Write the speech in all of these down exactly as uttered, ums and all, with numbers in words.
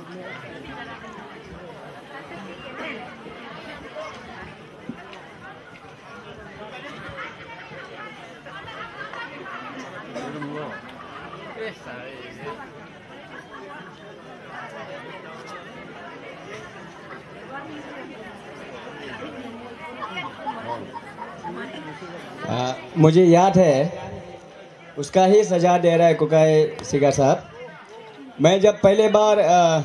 आ, मुझे याद है उसका ही सजा दे रहा है कुकाई सिगा साहब। मैं जब पहले बार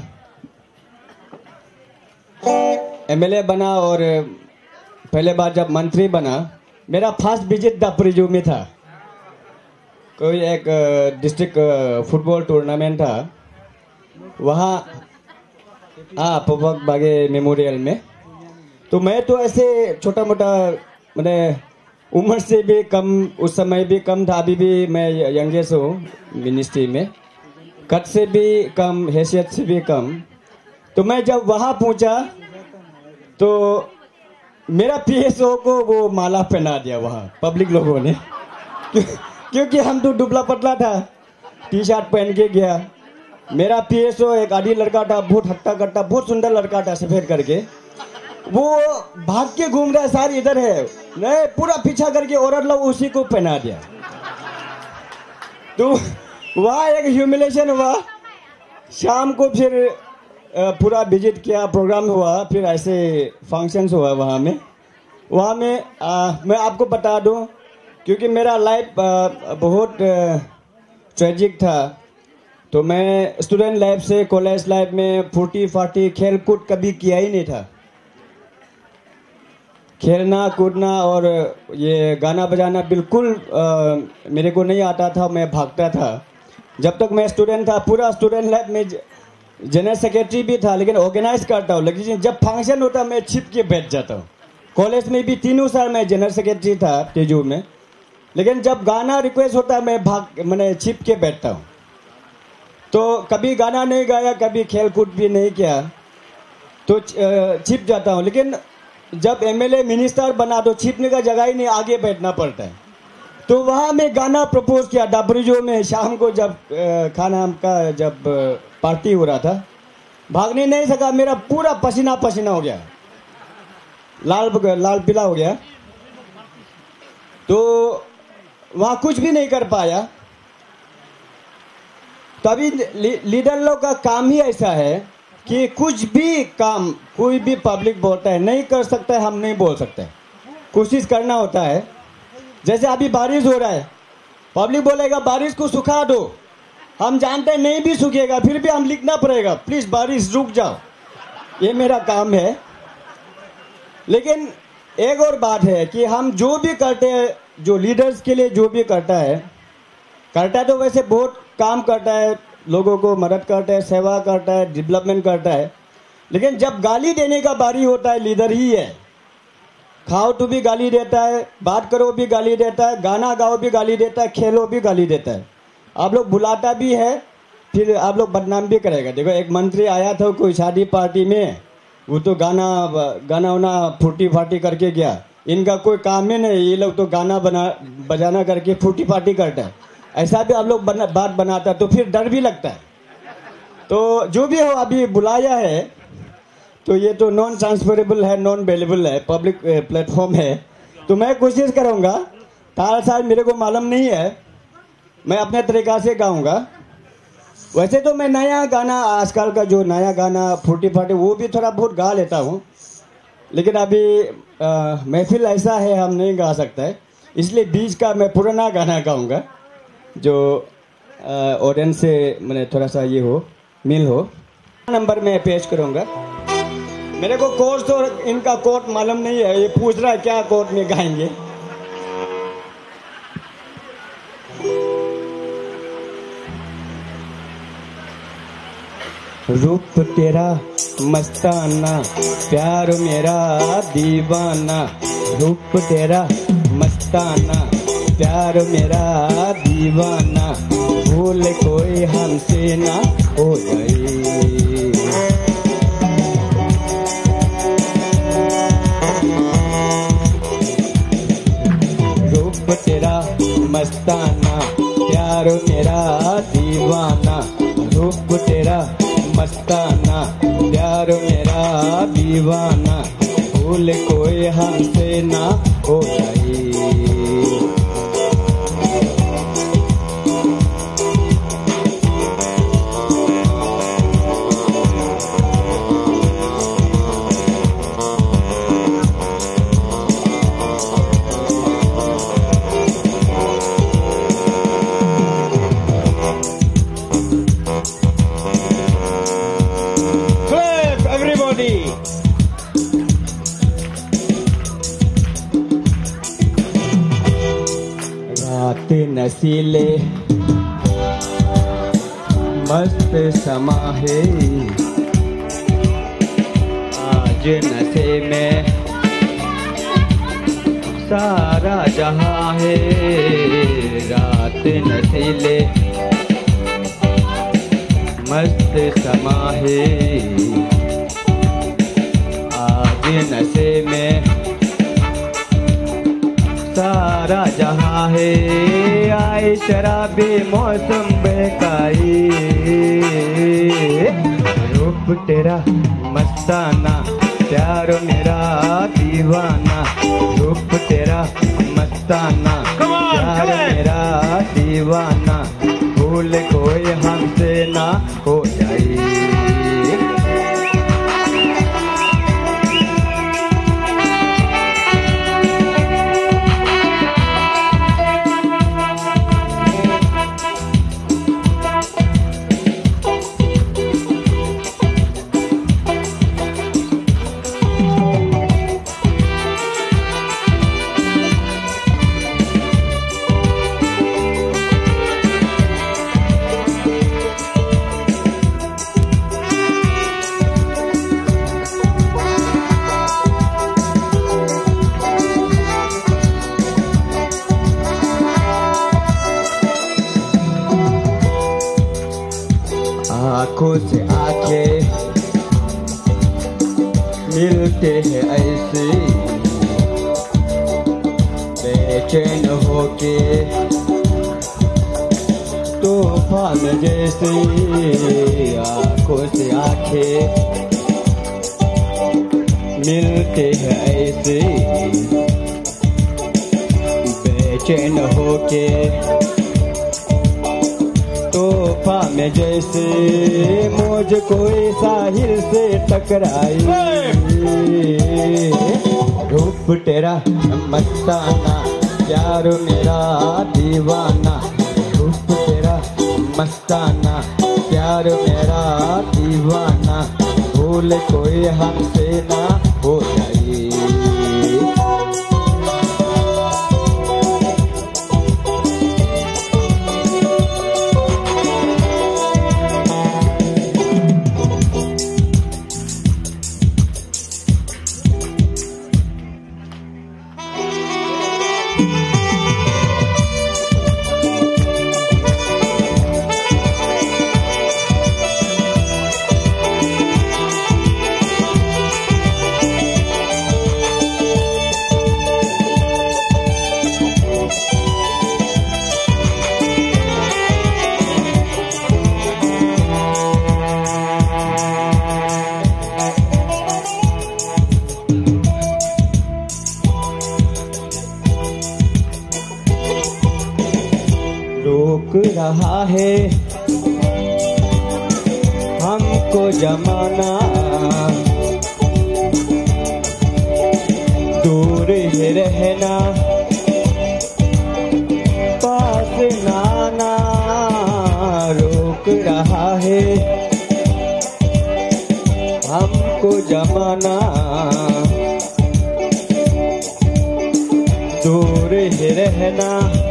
एमएलए बना और पहले बार जब मंत्री बना, मेरा फर्स्ट विजिट दापोरिजो में था। कोई एक डिस्ट्रिक्ट फुटबॉल टूर्नामेंट था वहाँ, हाँ पपक बागे मेमोरियल में। तो मैं तो ऐसे छोटा मोटा, मैंने उम्र से भी कम, उस समय भी कम था, अभी भी मैं यंगेस्ट हूँ मिनिस्ट्री में, कद से भी कम, हैसियत से भी कम। तो मैं जब वहाँ पहुँचा तो मेरा पीएसओ को वो माला पहना दिया वहाँ पब्लिक लोगों ने क्योंकि हम तो दुबला पतला था, टी शर्ट पहन के गया। मेरा पीएसओ एक आदि लड़का था, बहुत हट्टा कट्टा, बहुत सुंदर लड़का था, सफेद करके। वो भाग के घूम रहा है, सारी इधर है, नहीं पूरा पीछा करके औरत लोग उसी को पहना दिया। तो वहाँ एक ह्यूमिलेशन हुआ। शाम को फिर पूरा विजिट किया, प्रोग्राम हुआ, फिर ऐसे फंक्शंस हुआ वहाँ में। वहाँ में आ, मैं आपको बता दूं, क्योंकि मेरा लाइफ बहुत ट्रेजिक था। तो मैं स्टूडेंट लाइफ से कॉलेज लाइफ में फुर्ती फार्टी खेल कूद कभी किया ही नहीं था। खेलना कूदना और ये गाना बजाना बिल्कुल आ, मेरे को नहीं आता था। मैं भागता था जब तक मैं स्टूडेंट था। पूरा स्टूडेंट लाइफ में जनरल सेक्रेटरी भी था, लेकिन ऑर्गेनाइज करता हूँ, लेकिन जब फंक्शन होता मैं छिप के बैठ जाता हूँ। कॉलेज में भी तीनों साल मैं जनरल सेक्रेटरी था तेजू में, लेकिन जब गाना रिक्वेस्ट होता मैं भाग मैंने छिप के बैठता हूँ। तो कभी गाना नहीं गाया, कभी खेल कूद भी नहीं किया, तो छिप जाता हूँ। लेकिन जब एमएलए मिनिस्टर बना तो छिपने का जगह ही नहीं, आगे बैठना पड़ता है। तो वहाँ मैं गाना प्रपोज किया दापोरिजो में। शाम को जब खाना का जब पार्टी हो रहा था, भागने नहीं सका, मेरा पूरा पसीना पसीना हो गया, लाल लाल पीला हो गया। तो वहाँ कुछ भी नहीं कर पाया। तभी ली, लीडर लोग का काम ही ऐसा है कि कुछ भी काम कोई भी पब्लिक बोलता है नहीं कर सकता है, हम नहीं बोल सकते, कोशिश करना होता है। जैसे अभी बारिश हो रहा है, पब्लिक बोलेगा बारिश को सुखा दो, हम जानते हैं नहीं भी सूखेगा, फिर भी हम लिखना पड़ेगा प्लीज बारिश रुक जाओ, ये मेरा काम है। लेकिन एक और बात है कि हम जो भी करते हैं, जो लीडर्स के लिए जो भी करता है करता है तो वैसे बहुत काम करता है, लोगों को मदद करता है, सेवा करता है, डेवलपमेंट करता है। लेकिन जब गाली देने का बारी होता है, लीडर ही है। खाओ तो भी गाली देता है, बात करो भी गाली देता है, गाना गाओ भी गाली देता है, खेलो भी गाली देता है। आप लोग बुलाता भी है, फिर आप लोग बदनाम भी करेगा। देखो एक मंत्री आया था कोई शादी पार्टी में, वो तो गाना गाना वाना फूटी फाटी करके गया। इनका कोई काम ही नहीं, ये लोग तो गाना बना बजाना करके फूटी फाटी करता है। ऐसा भी आप लोग बना, बात बनाता है तो फिर डर भी लगता है। तो जो भी हो, अभी बुलाया है तो ये तो नॉन ट्रांसफरेबल है, नॉन वेलेबल है, पब्लिक प्लेटफॉर्म है। तो मैं कोशिश करूँगा, तार साल मेरे को मालूम नहीं है, मैं अपने तरीक़ा से गाऊँगा। वैसे तो मैं नया गाना, आजकल का जो नया गाना फूटी फाटी वो भी थोड़ा बहुत गा लेता हूँ, लेकिन अभी महफिल ऐसा है हम नहीं गा सकता है, इसलिए बीच का मैं पुराना गाना गाऊँगा जो ऑडियंस से मैंने थोड़ा सा ये हो मिल हो। नंबर में पेश करूँगा। मेरे को कोर्स तो इनका कोर्ट मालूम नहीं है, ये पूछ रहा है क्या कोर्ट में गाएंगे। रूप तेरा मस्ताना, प्यार मेरा दीवाना, रूप तेरा मस्ताना, प्यार मेरा दीवाना, भूल कोई हमसे ना हो जाए। रूप तेरा मस्ताना, प्यार मेरा दीवाना, रूप तेरा मस्ताना, प्यार मेरा दीवाना, भूल कोई हमसे ना हो जाए। रात नसीले मस्त समा है, आज नशे में सारा जहां है। रात नसीले मस्त समा है, आज नशे में सारा जहां है। आए शराबी मौसम बहकाई, रूप तेरा मस्ताना, प्यार मेरा दीवाना, रूप तेरा मस्ताना, प्यार मेरा दीवाना, भूल कोई हमसे ना हो जाए। आँखों से आंखें मिलते हैं ऐसे, बेचैन होके तूफान जैसे। आँखों से आंखें मिलते हैं ऐसे, बेचैन होके तोहफा में जैसे। मौज कोई साहिल से टकराई, रूप तेरा मस्ताना, प्यार मेरा दीवाना, रूप तेरा मस्ताना, प्यार मेरा दीवाना, भूल कोई हमसे ना हो जाए। रोक रहा है हमको जमाना, दूर ही रहना, पास ना आना। रोक रहा है हमको जमाना, दूर ही रहना,